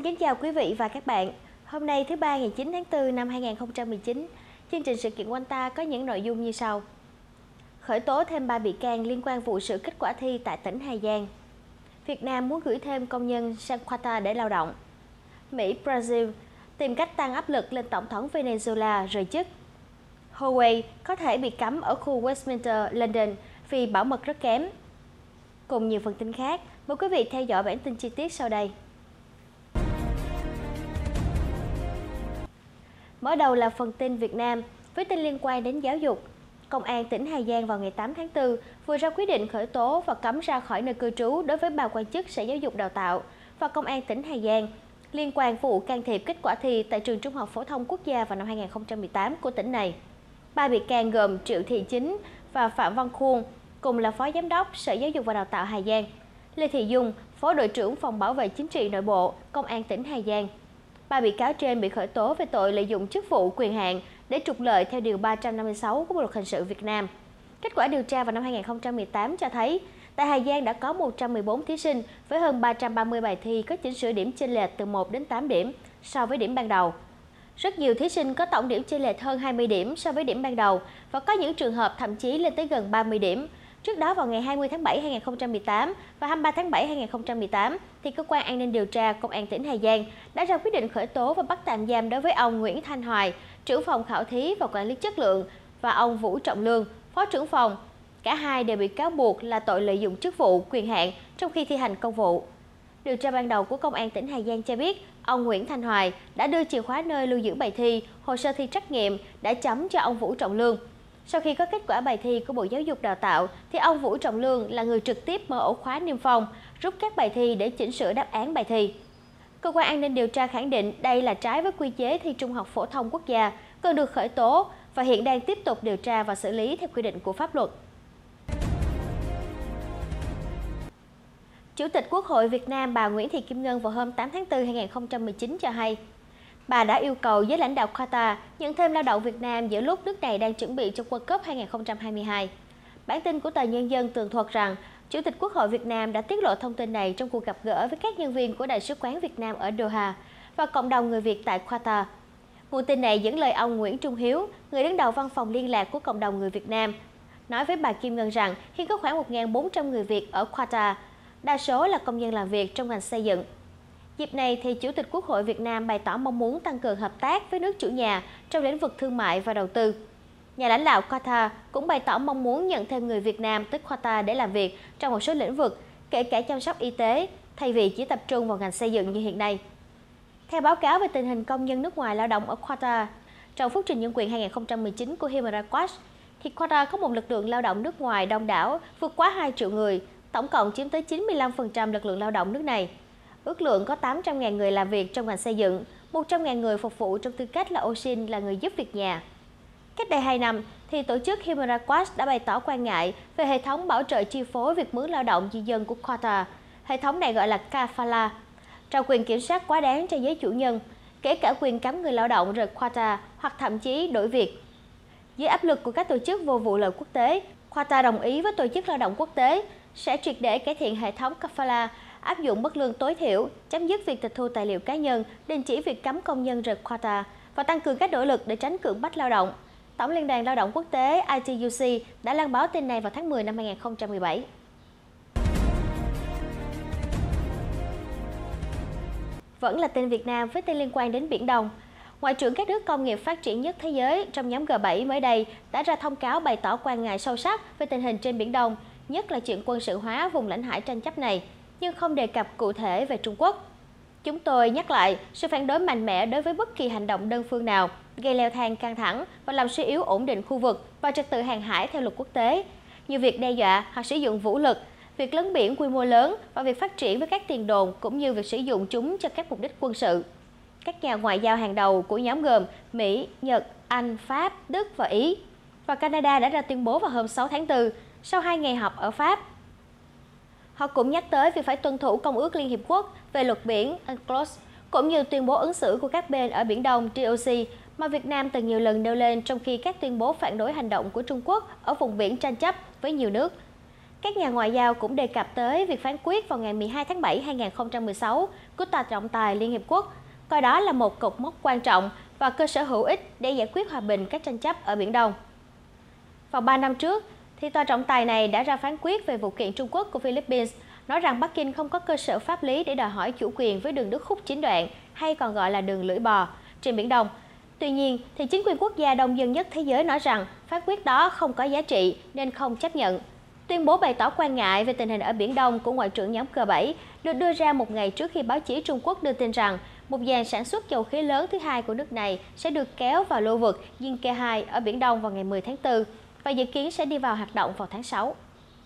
kính chào quý vị và các bạn. Hôm nay thứ Ba ngày 9 tháng 4 năm 2019, chương trình sự kiện Quanh Ta có những nội dung như sau. Khởi tố thêm 3 bị can liên quan vụ sửa kết quả thi tại tỉnh Hà Giang. Việt Nam muốn gửi thêm công nhân sang Qatar để lao động. Mỹ, Brazil tìm cách tăng áp lực lên Tổng thống Venezuela rời chức. Huawei có thể bị cấm ở khu Westminster, London vì bảo mật rất kém. Cùng nhiều phần tin khác, mời quý vị theo dõi bản tin chi tiết sau đây. Mở đầu là phần tin Việt Nam với tin liên quan đến giáo dục. Công an tỉnh Hà Giang vào ngày 8 tháng 4 vừa ra quyết định khởi tố và cấm ra khỏi nơi cư trú đối với 3 quan chức Sở Giáo dục Đào tạo và Công an tỉnh Hà Giang liên quan vụ can thiệp kết quả thi tại trường Trung học phổ thông quốc gia vào năm 2018 của tỉnh này. 3 bị can gồm Triệu Thị Chính và Phạm Văn Khuôn, cùng là Phó Giám đốc Sở Giáo dục và Đào tạo Hà Giang, Lê Thị Dung, Phó đội trưởng Phòng Bảo vệ Chính trị Nội bộ, Công an tỉnh Hà Giang. 3 bị cáo trên bị khởi tố về tội lợi dụng chức vụ quyền hạn để trục lợi theo Điều 356 của Bộ Luật Hình sự Việt Nam. Kết quả điều tra vào năm 2018 cho thấy, tại Hà Giang đã có 114 thí sinh với hơn 330 bài thi có chỉnh sửa điểm chênh lệch từ 1 đến 8 điểm so với điểm ban đầu. Rất nhiều thí sinh có tổng điểm chênh lệch hơn 20 điểm so với điểm ban đầu và có những trường hợp thậm chí lên tới gần 30 điểm. Trước đó vào ngày 20 tháng 7 2018 và 23 tháng 7 2018, thì Cơ quan An ninh Điều tra Công an tỉnh Hà Giang đã ra quyết định khởi tố và bắt tạm giam đối với ông Nguyễn Thanh Hoài, trưởng phòng khảo thí và quản lý chất lượng, và ông Vũ Trọng Lương, phó trưởng phòng. Cả hai đều bị cáo buộc là tội lợi dụng chức vụ, quyền hạn trong khi thi hành công vụ. Điều tra ban đầu của Công an tỉnh Hà Giang cho biết, ông Nguyễn Thanh Hoài đã đưa chìa khóa nơi lưu giữ bài thi, hồ sơ thi trắc nghiệm đã chấm cho ông Vũ Trọng Lương. Sau khi có kết quả bài thi của Bộ Giáo dục Đào tạo, thì ông Vũ Trọng Lương là người trực tiếp mở ổ khóa niêm phong, rút các bài thi để chỉnh sửa đáp án bài thi. Cơ quan An ninh Điều tra khẳng định đây là trái với quy chế thi Trung học phổ thông quốc gia, cần được khởi tố và hiện đang tiếp tục điều tra và xử lý theo quy định của pháp luật. Chủ tịch Quốc hội Việt Nam bà Nguyễn Thị Kim Ngân vào hôm 8 tháng 4 2019 cho hay, bà đã yêu cầu giới lãnh đạo Qatar nhận thêm lao động Việt Nam giữa lúc nước này đang chuẩn bị cho World Cup 2022. Bản tin của tờ Nhân dân tường thuật rằng, Chủ tịch Quốc hội Việt Nam đã tiết lộ thông tin này trong cuộc gặp gỡ với các nhân viên của Đại sứ quán Việt Nam ở Doha và cộng đồng người Việt tại Qatar. Nguồn tin này dẫn lời ông Nguyễn Trung Hiếu, người đứng đầu văn phòng liên lạc của cộng đồng người Việt Nam, nói với bà Kim Ngân rằng hiện có khoảng 1.400 người Việt ở Qatar, đa số là công nhân làm việc trong ngành xây dựng. Dịp này thì Chủ tịch Quốc hội Việt Nam bày tỏ mong muốn tăng cường hợp tác với nước chủ nhà trong lĩnh vực thương mại và đầu tư. Nhà lãnh đạo Qatar cũng bày tỏ mong muốn nhận thêm người Việt Nam tới Qatar để làm việc trong một số lĩnh vực, kể cả chăm sóc y tế, thay vì chỉ tập trung vào ngành xây dựng như hiện nay. Theo báo cáo về tình hình công nhân nước ngoài lao động ở Qatar, trong phúc trình nhân quyền 2019 của Human Rights Watch, thì Qatar có một lực lượng lao động nước ngoài đông đảo vượt quá 2 triệu người, tổng cộng chiếm tới 95% lực lượng lao động nước này. Ước lượng có 800.000 người làm việc trong ngành xây dựng, 100.000 người phục vụ trong tư cách là ô sin là người giúp việc nhà. Cách đây 2 năm, thì tổ chức Human Rights Watch đã bày tỏ quan ngại về hệ thống bảo trợ chi phối việc mướn lao động di dân của Qatar. Hệ thống này gọi là Kafala, trao quyền kiểm soát quá đáng cho giới chủ nhân, kể cả quyền cấm người lao động rời Qatar hoặc thậm chí đổi việc. Dưới áp lực của các tổ chức vô vụ lợi quốc tế, Qatar đồng ý với Tổ chức Lao động Quốc tế sẽ triệt để cải thiện hệ thống Kafala, áp dụng mức lương tối thiểu, chấm dứt việc tịch thu tài liệu cá nhân, đình chỉ việc cấm công nhân rời Qatar và tăng cường các nỗ lực để tránh cưỡng bách lao động. Tổng Liên đoàn Lao động Quốc tế ITUC đã loan báo tin này vào tháng 10 năm 2017. Vẫn là tin Việt Nam với tin liên quan đến Biển Đông. Ngoại trưởng các nước công nghiệp phát triển nhất thế giới trong nhóm G7 mới đây đã ra thông cáo bày tỏ quan ngại sâu sắc về tình hình trên Biển Đông, nhất là chuyện quân sự hóa vùng lãnh hải tranh chấp này, nhưng không đề cập cụ thể về Trung Quốc. Chúng tôi nhắc lại sự phản đối mạnh mẽ đối với bất kỳ hành động đơn phương nào gây leo thang căng thẳng và làm suy yếu ổn định khu vực và trật tự hàng hải theo luật quốc tế, như việc đe dọa hoặc sử dụng vũ lực, việc lấn biển quy mô lớn và việc phát triển với các tiền đồn cũng như việc sử dụng chúng cho các mục đích quân sự. Các nhà ngoại giao hàng đầu của nhóm gồm Mỹ, Nhật, Anh, Pháp, Đức và Ý và Canada đã ra tuyên bố vào hôm 6 tháng 4 sau 2 ngày họp ở Pháp. Họ cũng nhắc tới việc phải tuân thủ Công ước Liên Hiệp Quốc về luật biển UNCLOS, cũng như tuyên bố ứng xử của các bên ở Biển Đông DOC mà Việt Nam từng nhiều lần nêu lên trong khi các tuyên bố phản đối hành động của Trung Quốc ở vùng biển tranh chấp với nhiều nước. Các nhà ngoại giao cũng đề cập tới việc phán quyết vào ngày 12 tháng 7 2016 của Tòa trọng tài Liên Hiệp Quốc, coi đó là một cột mốc quan trọng và cơ sở hữu ích để giải quyết hòa bình các tranh chấp ở Biển Đông. Vào 3 năm trước, thì tòa trọng tài này đã ra phán quyết về vụ kiện Trung Quốc của Philippines, nói rằng Bắc Kinh không có cơ sở pháp lý để đòi hỏi chủ quyền với đường đất khúc chín đoạn, hay còn gọi là đường lưỡi bò, trên Biển Đông. Tuy nhiên, thì chính quyền quốc gia đông dân nhất thế giới nói rằng phán quyết đó không có giá trị nên không chấp nhận. Tuyên bố bày tỏ quan ngại về tình hình ở Biển Đông của Ngoại trưởng nhóm G7 được đưa ra một ngày trước khi báo chí Trung Quốc đưa tin rằng một giàn sản xuất dầu khí lớn thứ hai của nước này sẽ được kéo vào lưu vực Jinke-2 ở Biển Đông vào ngày 10 tháng 4 và dự kiến sẽ đi vào hoạt động vào tháng 6.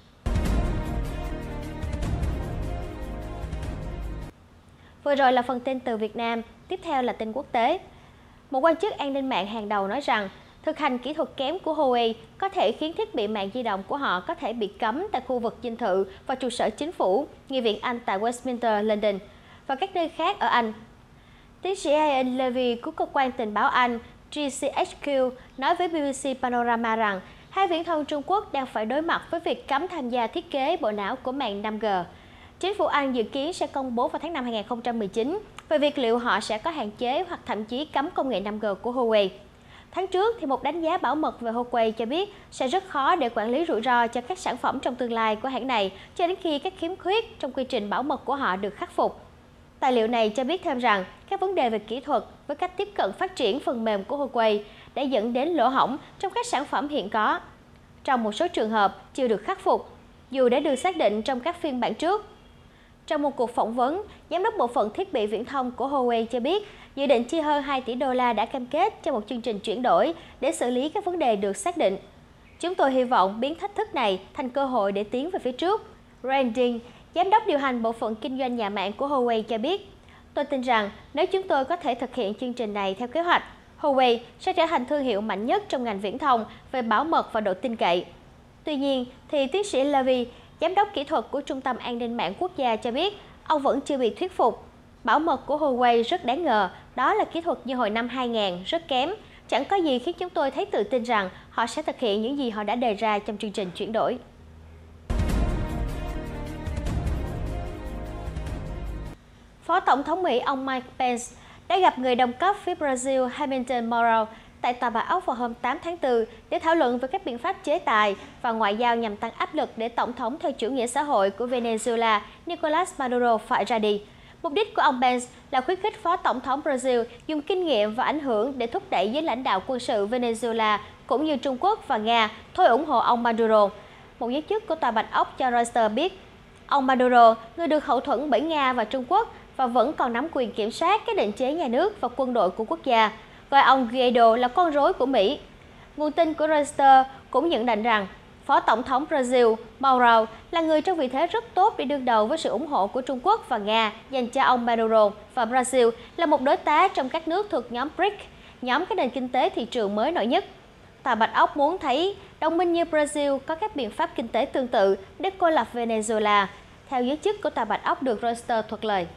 Vừa rồi là phần tin từ Việt Nam, tiếp theo là tin quốc tế. Một quan chức an ninh mạng hàng đầu nói rằng thực hành kỹ thuật kém của Huawei có thể khiến thiết bị mạng di động của họ có thể bị cấm tại khu vực dinh thự và trụ sở chính phủ, Nghị viện Anh tại Westminster, London và các nơi khác ở Anh. Tiến sĩ Ian Levy của cơ quan tình báo Anh GCHQ nói với BBC Panorama rằng hai viễn thông Trung Quốc đang phải đối mặt với việc cấm tham gia thiết kế bộ não của mạng 5G. Chính phủ Anh dự kiến sẽ công bố vào tháng 5 2019 về việc liệu họ sẽ có hạn chế hoặc thậm chí cấm công nghệ 5G của Huawei. Tháng trước, thì một đánh giá bảo mật về Huawei cho biết sẽ rất khó để quản lý rủi ro cho các sản phẩm trong tương lai của hãng này cho đến khi các khiếm khuyết trong quy trình bảo mật của họ được khắc phục. Tài liệu này cho biết thêm rằng các vấn đề về kỹ thuật với cách tiếp cận phát triển phần mềm của Huawei đã dẫn đến lỗ hổng trong các sản phẩm hiện có. Trong một số trường hợp chưa được khắc phục, dù đã được xác định trong các phiên bản trước. Trong một cuộc phỏng vấn, Giám đốc bộ phận thiết bị viễn thông của Huawei cho biết dự định chi hơn 2 tỷ đô la đã cam kết cho một chương trình chuyển đổi để xử lý các vấn đề được xác định. Chúng tôi hy vọng biến thách thức này thành cơ hội để tiến về phía trước. Randy, Giám đốc điều hành bộ phận kinh doanh nhà mạng của Huawei cho biết, tôi tin rằng nếu chúng tôi có thể thực hiện chương trình này theo kế hoạch, Huawei sẽ trở thành thương hiệu mạnh nhất trong ngành viễn thông về bảo mật và độ tin cậy. Tuy nhiên, thì tiến sĩ Levy, Giám đốc kỹ thuật của Trung tâm An ninh mạng quốc gia cho biết, ông vẫn chưa bị thuyết phục. Bảo mật của Huawei rất đáng ngờ, đó là kỹ thuật như hồi năm 2000, rất kém. Chẳng có gì khiến chúng tôi thấy tự tin rằng họ sẽ thực hiện những gì họ đã đề ra trong chương trình chuyển đổi. Phó Tổng thống Mỹ ông Mike Pence đã gặp người đồng cấp phía Brazil Hamilton Mourão tại Tòa Bạch Ốc vào hôm 8 tháng 4 để thảo luận về các biện pháp chế tài và ngoại giao nhằm tăng áp lực để Tổng thống theo chủ nghĩa xã hội của Venezuela Nicolás Maduro phải ra đi. Mục đích của ông Pence là khuyến khích Phó Tổng thống Brazil dùng kinh nghiệm và ảnh hưởng để thúc đẩy giới lãnh đạo quân sự Venezuela cũng như Trung Quốc và Nga thôi ủng hộ ông Maduro. Một giới chức của Tòa Bạch Ốc cho Reuters biết, ông Maduro, người được hậu thuẫn bởi Nga và Trung Quốc và vẫn còn nắm quyền kiểm soát các định chế nhà nước và quân đội của quốc gia, gọi ông Guaido là con rối của Mỹ. Nguồn tin của Reuters cũng nhận định rằng Phó Tổng thống Brazil Mourão là người trong vị thế rất tốt để đương đầu với sự ủng hộ của Trung Quốc và Nga dành cho ông Maduro, và Brazil là một đối tác trong các nước thuộc nhóm BRICS, nhóm các nền kinh tế thị trường mới nổi nhất. Tòa Bạch Ốc muốn thấy đồng minh như Brazil có các biện pháp kinh tế tương tự để cô lập Venezuela, theo giới chức của Tòa Bạch Ốc được Reuters thuật lời.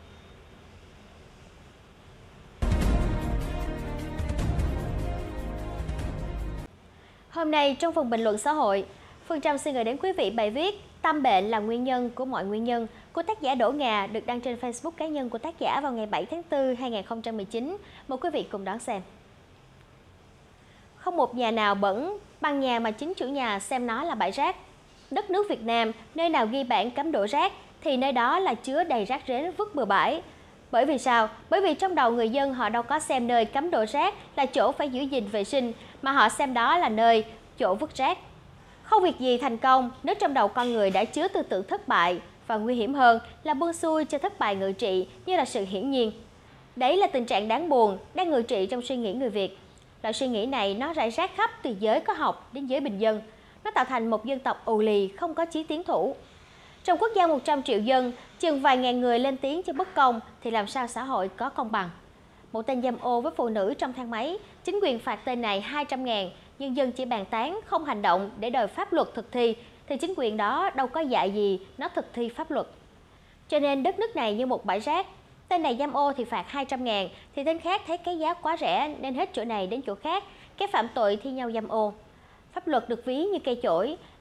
Hôm nay trong phần bình luận xã hội, Phương Trâm xin gửi đến quý vị bài viết Tâm bệnh là nguyên nhân của mọi nguyên nhân của tác giả Đỗ Ngà được đăng trên Facebook cá nhân của tác giả vào ngày 7 tháng 4 2019. Mời quý vị cùng đón xem. Không một nhà nào bẩn bằng nhà mà chính chủ nhà xem nó là bãi rác. Đất nước Việt Nam, nơi nào ghi bản cấm đổ rác thì nơi đó là chứa đầy rác rến vứt bừa bãi. Bởi vì sao? Bởi vì trong đầu người dân họ đâu có xem nơi cấm đổ rác là chỗ phải giữ gìn vệ sinh, mà họ xem đó là nơi chỗ vứt rác. Không việc gì thành công nếu trong đầu con người đã chứa tư tưởng thất bại, và nguy hiểm hơn là buông xuôi cho thất bại ngự trị như là sự hiển nhiên. Đấy là tình trạng đáng buồn đang ngự trị trong suy nghĩ người Việt. Loại suy nghĩ này nó rải rác khắp từ giới có học đến giới bình dân. Nó tạo thành một dân tộc ù lì không có chí tiến thủ. Trong quốc gia 100 triệu dân, chừng vài ngàn người lên tiếng cho bất công thì làm sao xã hội có công bằng? Một tên dâm ô với phụ nữ trong thang máy, chính quyền phạt tên này 200.000, nhưng dân chỉ bàn tán không hành động để đòi pháp luật thực thi, thì chính quyền đó đâu có dạy gì nó thực thi pháp luật. Cho nên đất nước này như một bãi rác. Tên này dâm ô thì phạt 200.000, thì tên khác thấy cái giá quá rẻ nên hết chỗ này đến chỗ khác, cái phạm tội thi nhau dâm ô. Pháp luật được ví như cây chổi,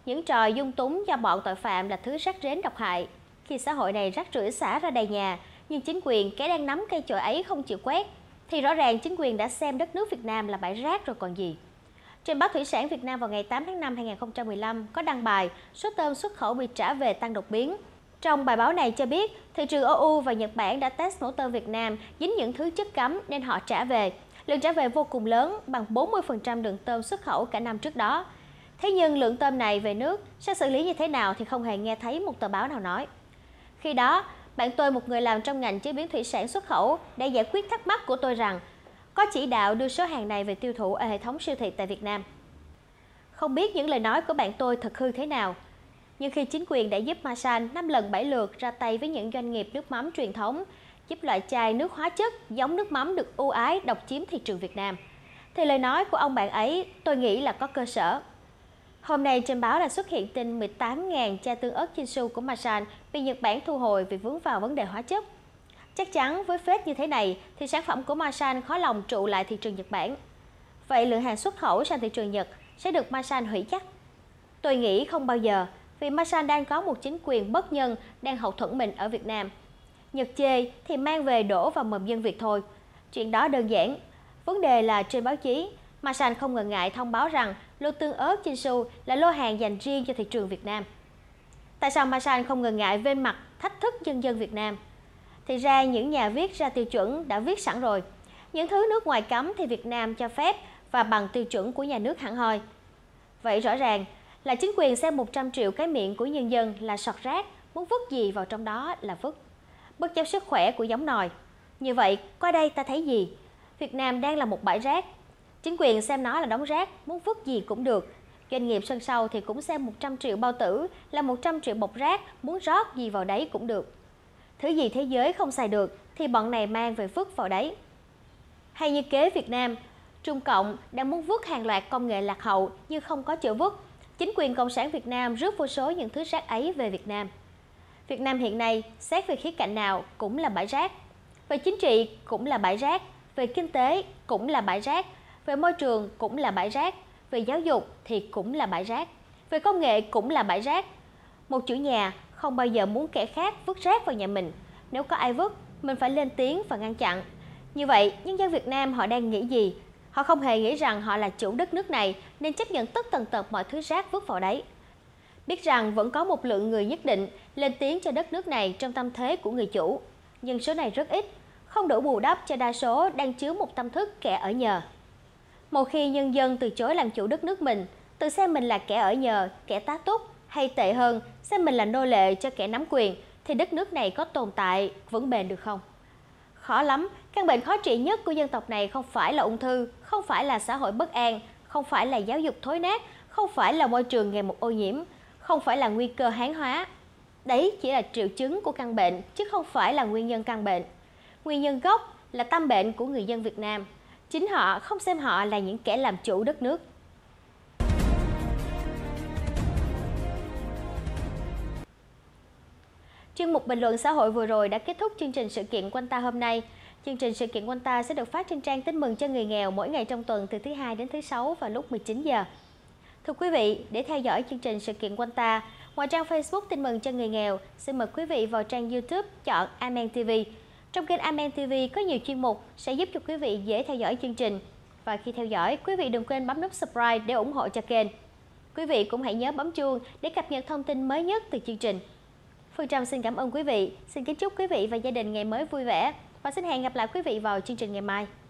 những trò dung túng cho bọn tội phạm là thứ rác rến độc hại. Khi xã hội này rác rưởi xả ra đầy nhà, nhưng chính quyền kẻ đang nắm cây chổi ấy không chịu quét, thì rõ ràng chính quyền đã xem đất nước Việt Nam là bãi rác rồi còn gì. Trên báo Thủy sản Việt Nam vào ngày 8 tháng 5 2015 có đăng bài số tôm xuất khẩu bị trả về tăng đột biến. Trong bài báo này cho biết, thị trường EU và Nhật Bản đã test mẫu tôm Việt Nam dính những thứ chất cấm nên họ trả về. Lượng trả về vô cùng lớn, bằng 40% lượng tôm xuất khẩu cả năm trước đó. Thế nhưng lượng tôm này về nước sẽ xử lý như thế nào thì không hề nghe thấy một tờ báo nào nói. Khi đó, bạn tôi, một người làm trong ngành chế biến thủy sản xuất khẩu, đã giải quyết thắc mắc của tôi rằng có chỉ đạo đưa số hàng này về tiêu thụ ở hệ thống siêu thị tại Việt Nam. Không biết những lời nói của bạn tôi thật hư thế nào, nhưng khi chính quyền đã giúp Masan 5 lần 7 lượt ra tay với những doanh nghiệp nước mắm truyền thống, giúp loại chai nước hóa chất giống nước mắm được ưu ái độc chiếm thị trường Việt Nam, thì lời nói của ông bạn ấy tôi nghĩ là có cơ sở. Hôm nay trên báo đã xuất hiện tin 18.000 chai tương ớt Chinsu của Masan bị Nhật Bản thu hồi vì vướng vào vấn đề hóa chất. Chắc chắn với phết như thế này thì sản phẩm của Masan khó lòng trụ lại thị trường Nhật Bản. Vậy lượng hàng xuất khẩu sang thị trường Nhật sẽ được Masan hủy chắc? Tôi nghĩ không bao giờ, vì Masan đang có một chính quyền bất nhân đang hậu thuẫn mình ở Việt Nam. Nhật chê thì mang về đổ vào mầm dân Việt thôi. Chuyện đó đơn giản. Vấn đề là trên báo chí, Masan không ngần ngại thông báo rằng lô tương ớt Chinsu là lô hàng dành riêng cho thị trường Việt Nam. Tại sao Masan không ngần ngại vênh mặt thách thức nhân dân Việt Nam? Thì ra những nhà viết ra tiêu chuẩn đã viết sẵn rồi. Những thứ nước ngoài cấm thì Việt Nam cho phép và bằng tiêu chuẩn của nhà nước hẳn hoi. Vậy rõ ràng là chính quyền xem 100 triệu cái miệng của nhân dân là sọt rác, muốn vứt gì vào trong đó là vứt, bất chấp sức khỏe của giống nòi. Như vậy, qua đây ta thấy gì? Việt Nam đang là một bãi rác. Chính quyền xem nó là đống rác, muốn vứt gì cũng được. Doanh nghiệp sân sau thì cũng xem 100 triệu bao tử là 100 triệu bọc rác, muốn rót gì vào đấy cũng được. Thứ gì thế giới không xài được thì bọn này mang về vứt vào đấy. Hay như kế Việt Nam, Trung Cộng đang muốn vứt hàng loạt công nghệ lạc hậu nhưng không có chỗ vứt. Chính quyền Cộng sản Việt Nam rước vô số những thứ rác ấy về Việt Nam. Việt Nam hiện nay, xét về khía cạnh nào cũng là bãi rác. Về chính trị cũng là bãi rác, về kinh tế cũng là bãi rác, về môi trường cũng là bãi rác, về giáo dục thì cũng là bãi rác, về công nghệ cũng là bãi rác. Một chủ nhà không bao giờ muốn kẻ khác vứt rác vào nhà mình. Nếu có ai vứt, mình phải lên tiếng và ngăn chặn. Như vậy, nhân dân Việt Nam họ đang nghĩ gì? Họ không hề nghĩ rằng họ là chủ đất nước này nên chấp nhận tất tần tật mọi thứ rác vứt vào đấy. Biết rằng vẫn có một lượng người nhất định lên tiếng cho đất nước này trong tâm thế của người chủ. Nhưng số này rất ít, không đủ bù đắp cho đa số đang chứa một tâm thức kẻ ở nhờ. Một khi nhân dân từ chối làm chủ đất nước mình, tự xem mình là kẻ ở nhờ, kẻ tá túc, hay tệ hơn, xem mình là nô lệ cho kẻ nắm quyền, thì đất nước này có tồn tại, vững bền được không? Khó lắm, căn bệnh khó trị nhất của dân tộc này không phải là ung thư, không phải là xã hội bất an, không phải là giáo dục thối nát, không phải là môi trường ngày một ô nhiễm, không phải là nguy cơ hán hóa. Đấy chỉ là triệu chứng của căn bệnh, chứ không phải là nguyên nhân căn bệnh. Nguyên nhân gốc là tâm bệnh của người dân Việt Nam. Chính họ không xem họ là những kẻ làm chủ đất nước. Chuyên mục bình luận xã hội vừa rồi đã kết thúc chương trình sự kiện Quanh Ta hôm nay. Chương trình sự kiện Quanh Ta sẽ được phát trên trang Tin mừng cho người nghèo mỗi ngày trong tuần từ thứ Hai đến thứ Sáu vào lúc 19 giờ. Thưa quý vị, để theo dõi chương trình sự kiện Quanh Ta, ngoài trang Facebook Tin mừng cho người nghèo, xin mời quý vị vào trang YouTube chọn Amen TV. Trong kênh Amen TV có nhiều chuyên mục sẽ giúp cho quý vị dễ theo dõi chương trình. Và khi theo dõi, quý vị đừng quên bấm nút subscribe để ủng hộ cho kênh. Quý vị cũng hãy nhớ bấm chuông để cập nhật thông tin mới nhất từ chương trình. Phương Trâm xin cảm ơn quý vị, xin kính chúc quý vị và gia đình ngày mới vui vẻ và xin hẹn gặp lại quý vị vào chương trình ngày mai.